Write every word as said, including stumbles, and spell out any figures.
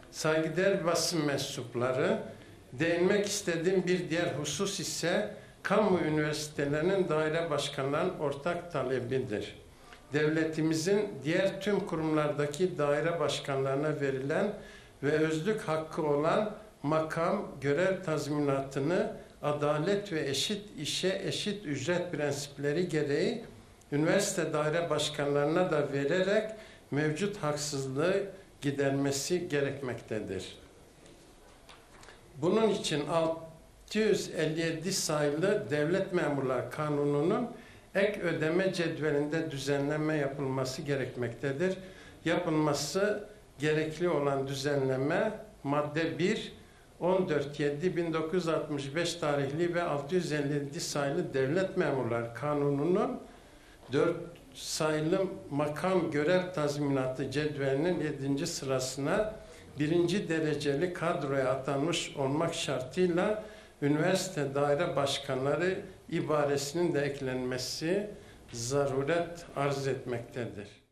Saygıdeğer basın mensupları, değinmek istediğim bir diğer husus ise kamu üniversitelerinin daire başkanlarının ortak talebidir. Devletimizin diğer tüm kurumlardaki daire başkanlarına verilen ve özlük hakkı olan makam, görev tazminatını adalet ve eşit işe eşit ücret prensipleri gereği üniversite daire başkanlarına da vererek mevcut haksızlığı gidermesi gerekmektedir. Bunun için altı yüz elli yedi sayılı Devlet Memurlar Kanunu'nun ek ödeme cedvelinde düzenleme yapılması gerekmektedir. Yapılması gerekli olan düzenleme madde bir, on dört yedi bin dokuz yüz altmış beş tarihli ve altı yüz elli yedi sayılı Devlet Memurlar Kanunu'nun dört sayılı makam görev tazminatı cedvelinin yedinci sırasına birinci dereceli kadroya atanmış olmak şartıyla üniversite daire başkanları ibaresinin de eklenmesi zaruret arz etmektedir.